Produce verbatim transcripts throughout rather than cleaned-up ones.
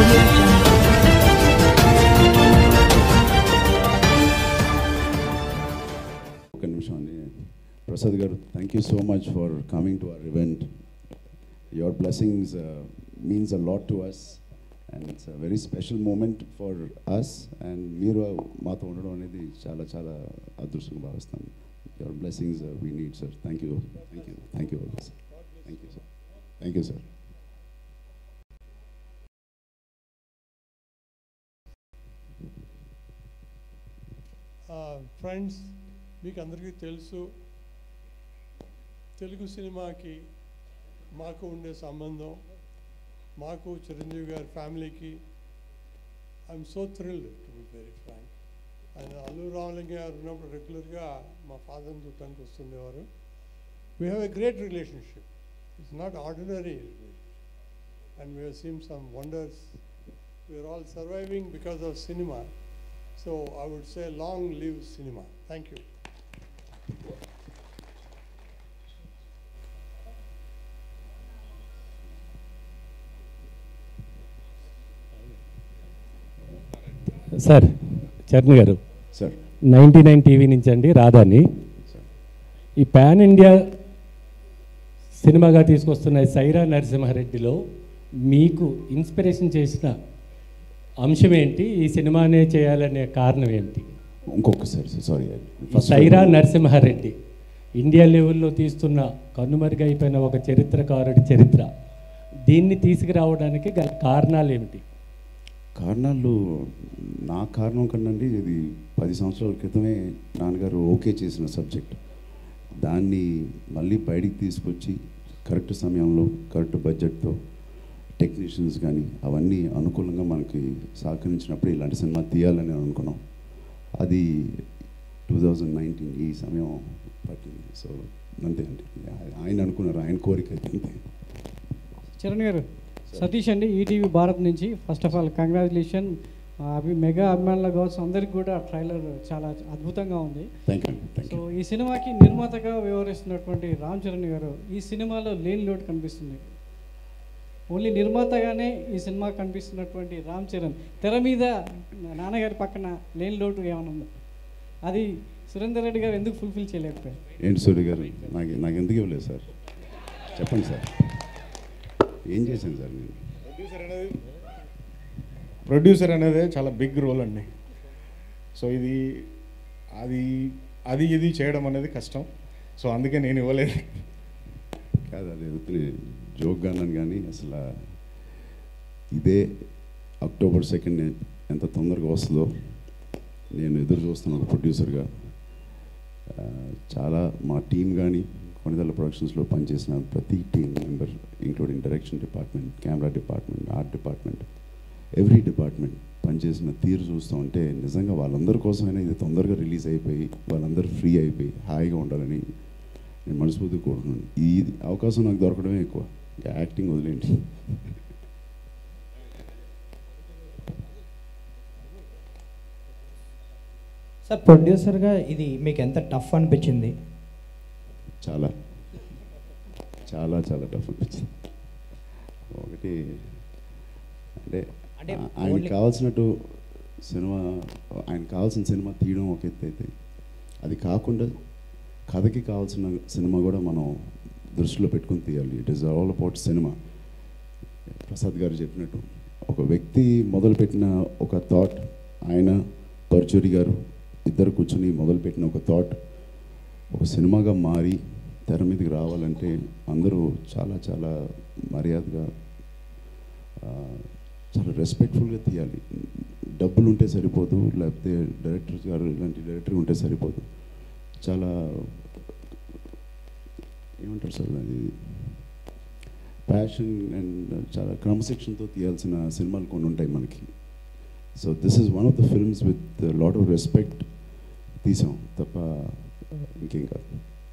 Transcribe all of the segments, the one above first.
Audio Jungle. Prasad garu, thank you so much for coming to our event. Your blessings uh, means a lot to us, and it's a very special moment for us. And meeru maato undadam anedi chala chala adrushanga bhavistanu. Your blessings uh, we need, sir. Thank you, thank you, thank you always. Thank you, sir. Thank you, sir. Uh, friends, మీకు అందరికీ తెలుసు తెలుగు సినిమాకి మాకు ఉండే సంబంధం, మాకు చిరంజీవి గారి ఫ్యామిలీకి. I'm so thrilled to be very frank. ఆయన అల్లు రామలింగ గారు ఉన్నప్పుడు రెగ్యులర్గా మా ఫాదర్ని చూడటానికి వస్తుండేవారు. We have a great relationship. It's not ordinary and we have seen some wonders. We're all surviving because of cinema. So I would say long live cinema. Thank you. Sir Charan గారు, sir ninety nine TV నుంచి అండి రాధాని. ఈ pan India సినిమాగా తీసుకొస్తున్న సైరా నరసింహారెడ్డిలో మీకు inspiration చేసిన అంశం ఏంటి? ఈ సినిమానే చేయాలనే కారణం ఏంటి? ఇంకొకసారి సారీ. సైరా నరసింహారెడ్డి ఇండియా లెవెల్లో తీస్తున్న కన్నుమరుగైపోయిన ఒక చరిత్రకారుడి చరిత్ర, దీన్ని తీసుకురావడానికి గల కారణాలు ఏమిటి? కారణాలు నా కారణం కనండి, ఇది పది సంవత్సరాల క్రితమే నాన్నగారు ఓకే చేసిన సబ్జెక్ట్. దాన్ని మళ్ళీ బయటికి తీసుకొచ్చి కరెక్ట్ సమయంలో కరెక్ట్ బడ్జెట్తో టెక్నీషియన్స్ కానీ అవన్నీ అనుకూలంగా మనకి సహకరించినప్పుడు ఇలాంటి సినిమా తీయాలని అనుకున్నాం. అది టూ థౌజండ్ నైన్టీన్ ఈ సమయం పట్టింది. సో అంతే అండి, ఆయన అనుకున్నారు, ఆయన కోరిక అంతే. చరణ్ గారు, సతీష్ అండి, ఈటీవీ భారత్ నుంచి. First of all congratulation. అవి మెగా అభిమానుల కావచ్చు, అందరికి కూడా ట్రైలర్ చాలా అద్భుతంగా ఉంది. Thank you. సో ఈ సినిమాకి నిర్మాతగా వ్యవహరిస్తున్నటువంటి రామ్ చరణ్ గారు ఈ సినిమాలో లేని లోటు కనిపిస్తుంది. ఓన్లీ నిర్మాతగానే ఈ సినిమా కనిపిస్తున్నటువంటి రామ్ చరణ్ తెర మీద నాన్నగారి పక్కన లేని లోటు ఏమైనా ఉందా? అది సురేందర్ రెడ్డి గారు ఎందుకు ఫుల్ఫిల్ చేయలేకపోయారు? ఏంటి సూర్య గారు, నాకు నాకు ఎందుకు ఇవ్వలేదు సార్? చెప్పండి సార్, ఏం చేశాను సార్ నేను? ప్రొడ్యూసర్ అనేది ప్రొడ్యూసర్ అనేది చాలా బిగ్ రోల్ అండి. సో ఇది అది అది ఇది చేయడం అనేది కష్టం. సో అందుకే నేను ఇవ్వలేదు. కాదు, అది జోక్గా అన్నాను కానీ అసలు ఇదే అక్టోబర్ సెకండ్ ఎంత తొందరగా వస్తుందో నేను ఎదురు చూస్తున్నాను ఒక ప్రొడ్యూసర్గా. చాలా మా టీం కానీ కొనిదల ప్రొడక్షన్స్లో పనిచేసిన ప్రతి team member, including direction department, camera department, art department, every department పనిచేసిన తీరు చూస్తూ ఉంటే నిజంగా వాళ్ళందరి కోసమైనా ఇది తొందరగా రిలీజ్ అయిపోయి వాళ్ళందరూ ఫ్రీ అయిపోయి హాయిగా ఉండాలని నేను మనస్ఫూర్తిగా కోరుకున్నాను. ఈ అవకాశం నాకు దొరకడమే ఎక్కువ, ఇంకా యాక్టింగ్ వదిలేండి. సార్, ప్రొడ్యూసర్గా ఇది మీకు ఎంత టఫ్ అనిపించింది? చాలా చాలా చాలా టఫ్ అనిపించింది. ఒకటి అంటే ఆయనకి కావాల్సినట్టు సినిమా ఆయనకు కావాల్సిన సినిమా తీయడం ఒక ఎత్తు అయితే, అది కాకుండా కథకి కావాల్సిన సినిమా కూడా మనం దృష్టిలో పెట్టుకుని తీయాలి. It is all about cinema. Prasad గారు చెప్పినట్టు ఒక వ్యక్తి మొదలుపెట్టిన ఒక థాట్, ఆయన పర్చూరి గారు ఇద్దరు కూర్చొని మొదలుపెట్టిన ఒక థాట్ ఒక సినిమాగా మారి తెర మీదకి రావాలంటే అందరూ చాలా చాలా మర్యాదగా చాలా రెస్పెక్ట్ఫుల్గా తీయాలి. డబ్బులు ఉంటే సరిపోదు, లేకపోతే డైరెక్టర్ గారు ఇలాంటి డైరెక్టర్ ఉంటే సరిపోదు. చాలా ఏమంటారు సార్, అది ప్యాషన్ అండ్ చాలా క్రమశిక్షణతో తీయాల్సిన సినిమాలు కొన్ని ఉంటాయి మనకి. So this is one of the films with lot of respect తీసాం తప్ప ఇంకేం కాదు.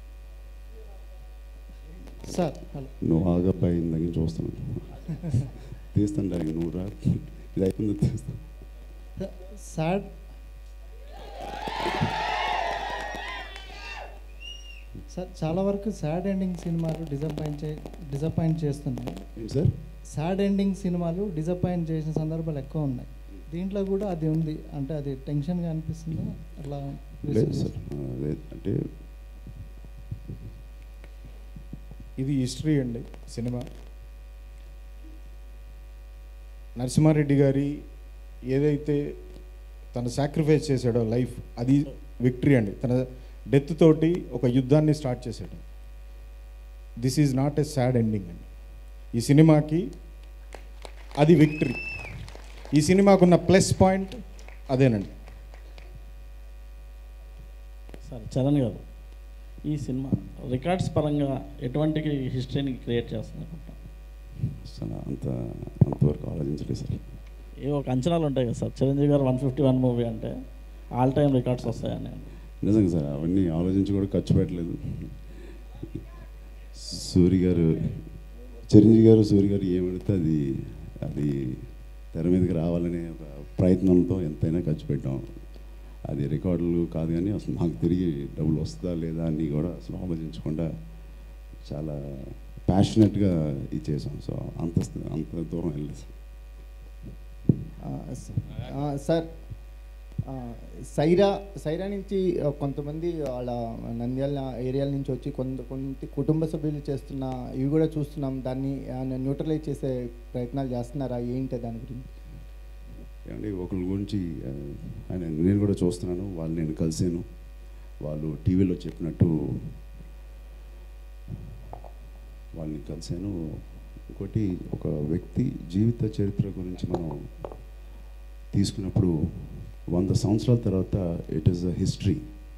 సార్ నువ్వు ఆగబ్బాయి ఇందాక చూస్తున్నాను, తీస్తాను డాడీ, నువ్వు రా, ఇది అయిపోయింది తీస్తాను. సార్ సార్ చాలా వరకు సాడ్ ఎండింగ్ సినిమాలు డిసప్పాయింట్ చే డిసప్పాయింట్ చేస్తున్నాయి ఏంటి సార్? సాడ్ ఎండింగ్ సినిమాలు డిసప్పాయింట్ చేసిన సందర్భాలు ఎక్కువ ఉన్నాయి. దీంట్లో కూడా అది ఉంది అంటే అది టెన్షన్గా అనిపిస్తుందా అట్లా? లేదు సార్, లేదు అంటే ఇది హిస్టరీ అండి సినిమా. నరసింహారెడ్డి గారి ఏదైతే తను సాక్రిఫైస్ చేశాడో లైఫ్, అది విక్టరీ అండి. తన డెత్ తోటి ఒక యుద్ధాన్ని స్టార్ట్ చేశాడు. This is not a sad ending అండి. ఈ సినిమాకి అది విక్టరీ. ఈ సినిమాకున్న ప్లస్ పాయింట్ అదేనండి. సార్ చరణ్ గారు, ఈ సినిమా రికార్డ్స్ పరంగా ఎటువంటి హిస్టరీని క్రియేట్ చేస్తుంది అనుకుంటా? అసలు అంత అంతవరకు ఆలోచించలేదు సార్. ఏ ఒక అంచనాలు ఉంటాయి కదా సార్, చిరంజీవి గారు వన్ ఫిఫ్టీ వన్ మూవీ అంటే ఆల్ టైమ్ రికార్డ్స్ వస్తాయని. నిజంగా సార్ అవన్నీ ఆలోచించి కూడా ఖర్చు పెట్టలేదు. సూరి గారు, చిరంజీవి గారు, సూరి గారు ఏమిడితే అది అది తెర మీదకి రావాలనే ఒక ప్రయత్నంతో ఎంతైనా ఖర్చు పెట్టాం. అది రికార్డులు కాదు కానీ అసలు మాకు తిరిగి డబ్బులు వస్తుందా లేదా అని కూడా అసలు ఆలోచించకుండా చాలా ప్యాషనెట్గా ఇది చేసాం. సో అంత అంత దూరం వెళ్ళలేదు సార్. సైరా సైరా నుంచి కొంతమంది వాళ్ళ నంద్యాల ఏరియాల నుంచి వచ్చి కొంత కొంత కుటుంబ సభ్యులు చేస్తున్న ఇవి కూడా చూస్తున్నాం. దాన్ని న్యూట్రలైజ్ చేసే ప్రయత్నాలు చేస్తున్నారా? ఏంటి దాని గురించి? ఏమండి ఒకరి గురించి ఆయన నేను కూడా చూస్తున్నాను, వాళ్ళు నేను కలిసాను, వాళ్ళు టీవీలో చెప్పినట్టు వాళ్ళని కలిసాను. ఇంకోటి ఒక వ్యక్తి జీవిత చరిత్ర గురించి మనం తీసుకున్నప్పుడు వంద సంవత్సరాల తర్వాత ఇట్ ఈస్ అ హిస్టరీ.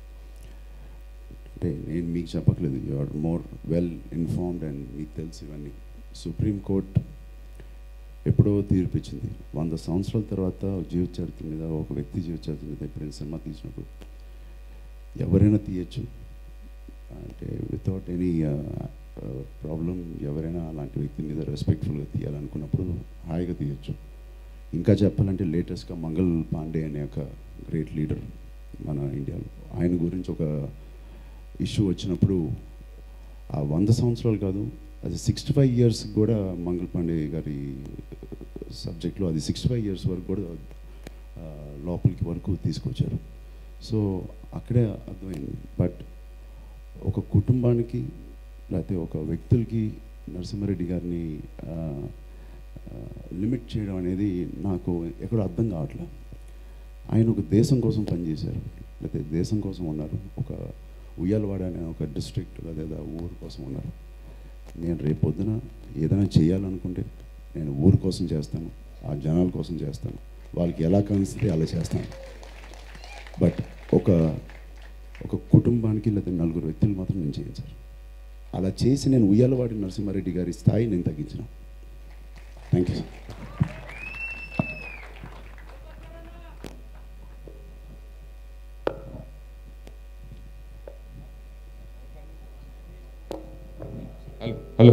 అంటే నేను మీకు చెప్పట్లేదు, you are more well informed and మీకు తెలుసు ఇవన్నీ. సుప్రీంకోర్ట్ ఎప్పుడో తీర్పిచ్చింది, వంద సంవత్సరాల తర్వాత జీవిత చరిత్ర మీద, ఒక వ్యక్తి జీవిత చరిత్ర మీద ఎప్పుడైనా సినిమా తీసినప్పుడు ఎవరైనా తీయచ్చు, అంటే వితౌట్ ఎనీ ప్రాబ్లం ఎవరైనా అలాంటి వ్యక్తి మీద రెస్పెక్ట్ఫుల్గా తీయాలనుకున్నప్పుడు హాయిగా తీయచ్చు. ఇంకా చెప్పాలంటే లేటెస్ట్గా మంగళ్ పాండే అనే ఒక గ్రేట్ లీడర్ మన ఇండియాలో, ఆయన గురించి ఒక ఇష్యూ వచ్చినప్పుడు ఆ వంద సంవత్సరాలు కాదు, అది సిక్స్టీ ఫైవ్ ఇయర్స్ కూడా మంగళ్ పాండే గారి సబ్జెక్ట్లో అది సిక్స్టీ ఫైవ్ ఇయర్స్ వరకు కూడా లోపలికి వరకు తీసుకొచ్చారు. సో అక్కడే అర్థమైంది. బట్ ఒక కుటుంబానికి లేకపోతే ఒక వ్యక్తులకి నరసింహారెడ్డి గారిని లిమిట్ చేయడం అనేది నాకు ఎక్కడో అర్థం కావట్లేదు. ఆయన ఒక దేశం కోసం పనిచేశారు, లేకపోతే దేశం కోసం ఉన్నారు, ఒక ఉయ్యాలవాడ అనే ఒక డిస్ట్రిక్ట్ లేదా ఊరు కోసం ఉన్నారు. నేను రేపు పొద్దున ఏదైనా చేయాలనుకుంటే నేను ఊరు కోసం చేస్తాను, ఆ జనాల కోసం చేస్తాను, వాళ్ళకి ఎలా కనిపిస్తే అలా చేస్తాను. బట్ ఒక ఒక కుటుంబానికి లేదా నలుగురు వ్యక్తులు మాత్రం నేను చేయను సార్. అలా చేసి నేను ఉయ్యాలవాడి నరసింహారెడ్డి గారి స్థాయి నేను తగ్గించిన. Thank you sir. Hello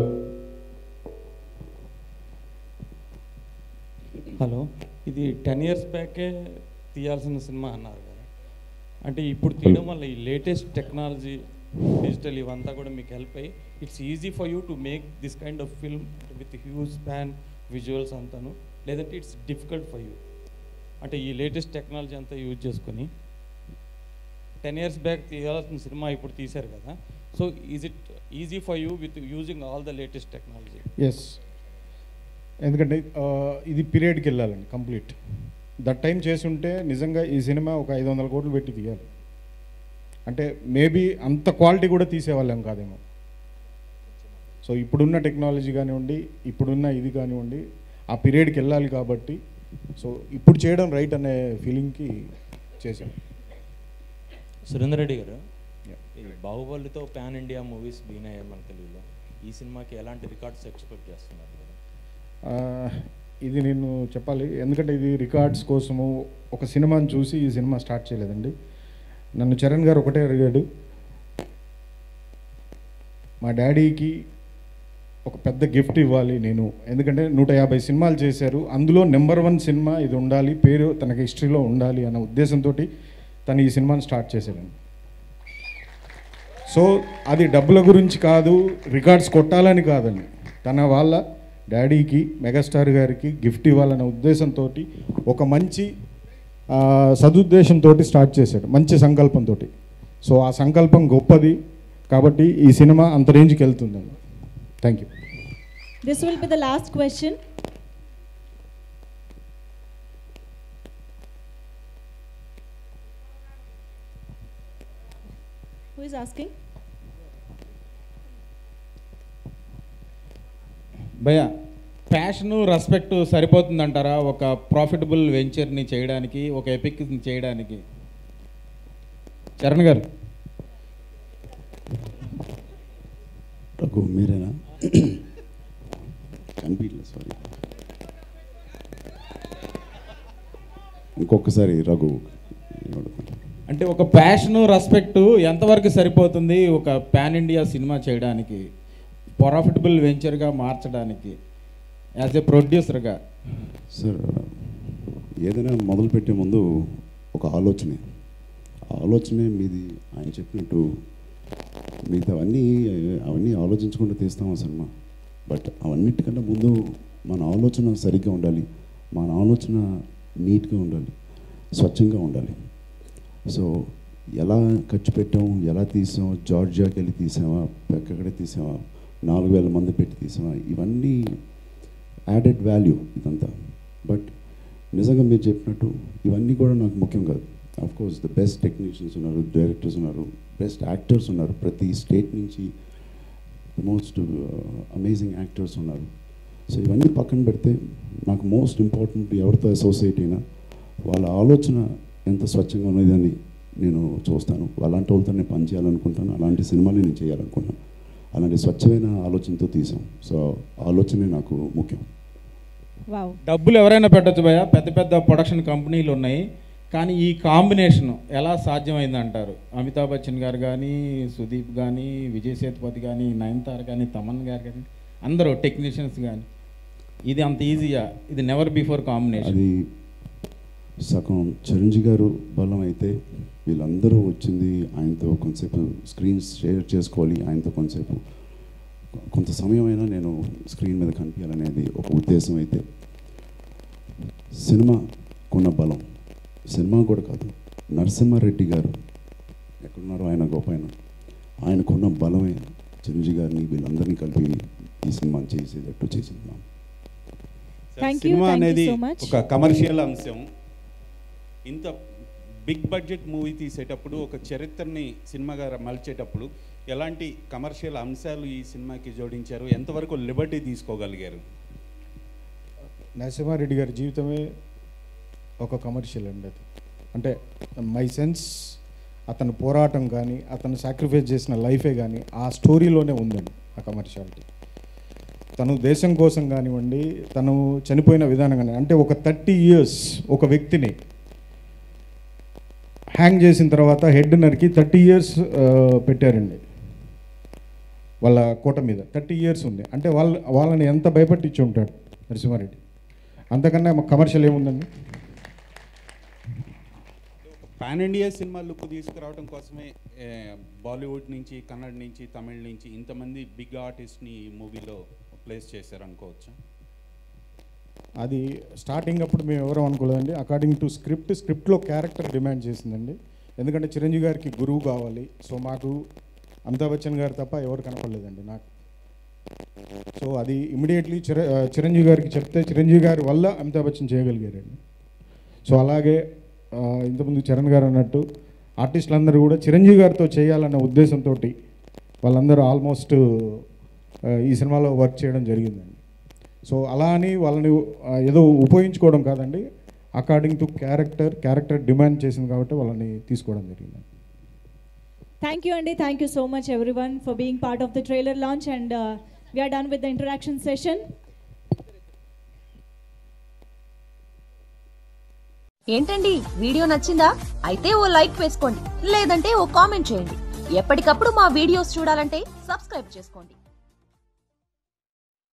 hello ఇది టెన్ ఇయర్స్ బ్యాకే తీయాల్సిన సినిమా అన్నారు కదా, అంటే ఇప్పుడు తీయడం వల్ల ఈ లేటెస్ట్ టెక్నాలజీ డిజిటల్ ఇవంతా కూడా మీకు హెల్ప్ అయ్యి it's easy for you to make this kind of film with huge span visuals అంతాను, లేదంటే ఇట్స్ డిఫికల్ట్ ఫర్ యూ? అంటే ఈ లేటెస్ట్ టెక్నాలజీ అంతా యూజ్ చేసుకొని టెన్ ఇయర్స్ బ్యాక్ తీయాల్సిన సినిమా ఇప్పుడు తీశారు కదా, so is it easy for you with using all the latest technology? Yes, ఎందుకంటే ఇది పీరియడ్కి వెళ్ళాలండి కంప్లీట్. దట్ టైం చేసి ఉంటే నిజంగా ఈ సినిమా ఒక ఐదు వందల కోట్లు పెట్టి తీయాలి. అంటే మేబీ అంత క్వాలిటీ కూడా తీసేవాళ్ళం కాదేమో. సో ఇప్పుడున్న టెక్నాలజీ కానివ్వండి, ఇప్పుడున్న ఇది కానివ్వండి, ఆ పీరియడ్కి వెళ్ళాలి కాబట్టి సో ఇప్పుడు చేయడం రైట్ అనే ఫీలింగ్కి చేశాం. సురేందర్ రెడ్డి గారు, బాహుబలితో ప్యాన్ ఇండియా మూవీస్ బీనాయి మన తెలుగులో, ఈ సినిమాకి ఎలాంటి రికార్డ్స్ ఎక్స్పెక్ట్ చేస్తున్నారు? ఇది నేను చెప్పాలి, ఎందుకంటే ఇది రికార్డ్స్ కోసము ఒక సినిమాని చూసి ఈ సినిమా స్టార్ట్ చేయలేదండి. నన్ను చరణ్ గారు ఒకటే అడిగాడు, మా డాడీకి ఒక పెద్ద గిఫ్ట్ ఇవ్వాలి నేను, ఎందుకంటే నూట యాభై సినిమాలు చేశారు, అందులో నెంబర్ వన్ సినిమా ఇది ఉండాలి, పేరు తనకి హిస్టరీలో ఉండాలి అన్న ఉద్దేశంతో తను ఈ సినిమాని స్టార్ట్ చేశాడండి. సో అది డబ్బుల గురించి కాదు, రికార్డ్స్ కొట్టాలని కాదండి, తన వాళ్ళ డాడీకి మెగాస్టార్ గారికి గిఫ్ట్ ఇవ్వాలనే ఉద్దేశంతో ఒక మంచి సదుద్దేశంతో స్టార్ట్ చేశాడు, మంచి సంకల్పంతో. సో ఆ సంకల్పం గొప్పది కాబట్టి ఈ సినిమా అంత రేంజ్కి వెళ్తుందండి. Thank you. This will be the last question. Who is asking? భయ్య, ప్యాషను రెస్పెక్ట్ సరిపోతుందంటారా ఒక ప్రాఫిటబుల్ వెంచర్ని చేయడానికి, ఒక ఎపిక్ని చేయడానికి? చరణ్ గారు. రఘు మీరేనా? కనిపించలేదు, సారీ. ఇంకొకసారి రఘు. అంటే ఒక ప్యాషను రెస్పెక్ట్ ఎంతవరకు సరిపోతుంది ఒక పాన్ ఇండియా సినిమా చేయడానికి, ప్రాఫిటబుల్ వెంచర్గా మార్చడానికి, యాజ్ ఏ ప్రొడ్యూసర్గా? సార్, ఏదైనా మొదలుపెట్టే ముందు ఒక ఆలోచనే ఆలోచనే మీది. ఆయన చెప్పినట్టు మిగతా అవన్నీ అవన్నీ ఆలోచించుకుంటూ తీస్తాం ఆ సినిమా. బట్ అవన్నిటికన్నా ముందు మన ఆలోచన సరిగ్గా ఉండాలి, మన ఆలోచన నీట్గా ఉండాలి, స్వచ్ఛంగా ఉండాలి. సో ఎలా ఖర్చు పెట్టాం, ఎలా తీసాం, జార్జియాకి వెళ్ళి తీసామా, ఎక్కడే తీసామా, నాలుగు వేల మంది పెట్టి తీసామా, ఇవన్నీ యాడెడ్ వాల్యూ ఇదంతా. బట్ నిజంగా మీరు చెప్పినట్టు ఇవన్నీ కూడా నాకు ముఖ్యం కాదు. Of course the best technicians ఉన్నారు, డైరెక్టర్స్ ఉన్నారు, బెస్ట్ యాక్టర్స్ ఉన్నారు, ప్రతి స్టేట్ నుంచి మోస్ట్ అమేజింగ్ యాక్టర్స్ ఉన్నారు. సో ఇవన్నీ పక్కన పెడితే నాకు మోస్ట్ ఇంపార్టెంట్ ఎవరితో అసోసియేట్ అయినా వాళ్ళ ఆలోచన ఎంత స్వచ్ఛంగా ఉన్నదని నేను చూస్తాను. అలాంటి వాళ్ళతో నేను పని చేయాలనుకుంటాను, అలాంటి సినిమాలు నేను చేయాలనుకుంటాను. అలాంటి స్వచ్ఛమైన ఆలోచనతో తీసాం. సో ఆలోచనే నాకు ముఖ్యం. డబ్బులు ఎవరైనా పెట్టచ్చు భయ్య, పెద్ద పెద్ద ప్రొడక్షన్ కంపెనీలు ఉన్నాయి, కానీ ఈ కాంబినేషన్ ఎలా సాధ్యమైంది అంటారు? అమితాబ్ బచ్చన్ గారు కానీ, సుదీప్ కానీ, విజయ్ సేతుపతి కానీ, నయనతార కానీ, తమన్ గారు కానీ, అందరూ టెక్నీషియన్స్ కానీ, ఇది అంత ఈజీగా? ఇది నెవర్ బిఫోర్ కాంబినేషన్. అది సగం చిరంజీవి గారు బలం అయితే వీళ్ళందరూ వచ్చింది ఆయనతో కొంతసేపు స్క్రీన్స్ షేర్ చేసుకోవాలి, ఆయనతో కొంతసేపు కొంత సమయమైనా నేను స్క్రీన్ మీద కనిపించాలనేది ఒక ఉద్దేశం అయితే, సినిమా కొన్న బలం సినిమా కూడా కాదు, నరసింహారెడ్డి గారు ఎక్కడున్నారో ఆయన గొప్ప ఆయన, ఆయనకున్న బలమే చిరంజీవి గారిని వీళ్ళందరినీ కలిపి ఈ సినిమా చేసేటట్టు చేసింది. సినిమా అనేది ఒక కమర్షియల్ అంశం. ఇంత బిగ్ బడ్జెట్ మూవీ తీసేటప్పుడు, ఒక చరిత్రని సినిమాగా మలిచేటప్పుడు ఎలాంటి కమర్షియల్ అంశాలు ఈ సినిమాకి జోడించారు? ఎంతవరకు లిబర్టీ తీసుకోగలిగారు? నరసింహారెడ్డి గారి జీవితమే ఒక కమర్షియల్ అండి. అది అంటే మై సెన్స్ అతను పోరాటం కానీ, అతను సాక్రిఫైస్ చేసిన లైఫే కానీ ఆ స్టోరీలోనే ఉందండి ఆ కమర్షియాలిటీ. తను దేశం కోసం కానివ్వండి, తను చనిపోయిన విధానం కానీ, అంటే ఒక థర్టీ ఇయర్స్ ఒక వ్యక్తిని హ్యాంగ్ చేసిన తర్వాత హెడ్ నరికి థర్టీ ఇయర్స్ పెట్టారండి వాళ్ళ కోట మీద. థర్టీ ఇయర్స్ ఉంది అంటే వాళ్ళ వాళ్ళని ఎంత భయపట్టించి ఉంటాడు నరసింహారెడ్డి. అంతకన్నా కమర్షియల్ ఏముందండి? పాన్ ఇండియా సినిమా లుక్ తీసుకురావడం కోసమే బాలీవుడ్ నుంచి, కన్నడ నుంచి, తమిళ నుంచి ఇంతమంది బిగ్ ఆర్టిస్ట్ని ఈ మూవీలో ప్లేస్ చేశారనుకోవచ్చు. అది స్టార్టింగ్ అప్పుడు మేము ఎవరో అనుకోలేదండి. అకార్డింగ్ టు స్క్రిప్ట్ స్క్రిప్ట్లో క్యారెక్టర్ డిమాండ్ చేసిందండి. ఎందుకంటే చిరంజీవి గారికి గురువు కావాలి. సో మాకు అమితాబ్ బచ్చన్ గారు తప్ప ఎవరు కనపడలేదండి నాకు. సో అది ఇమీడియట్లీ చిర చిరంజీవి గారికి చెప్తే చిరంజీవి గారి వల్ల అమితాబ్ బచ్చన్ చేయగలిగారండి. సో అలాగే ఇంతకుముందు చరణ్ గారు అన్నట్టు ఆర్టిస్టులందరూ కూడా చిరంజీవి గారితో చేయాలన్న ఉద్దేశంతో వాళ్ళందరూ ఆల్మోస్ట్ ఈ సినిమాలో వర్క్ చేయడం జరిగిందండి. సో అలా అని వాళ్ళని ఏదో ఉపయోగించుకోవడం కాదండి, according to character character demand చేసింది కాబట్టి వాళ్ళని తీసుకోవడం జరిగిందండి. Thank you Andy, thank you so much everyone for being part of the trailer launch, and uh, we are done with the interaction session. ఏంటండి వీడియో నచ్చిందా? అయితే ఓ లైక్ వేసుకోండి, లేదంటే ఓ కామెంట్ చేయండి. ఎప్పటికప్పుడు మా వీడియోస్ చూడాలంటే సబ్స్క్రైబ్ చేసుకోండి.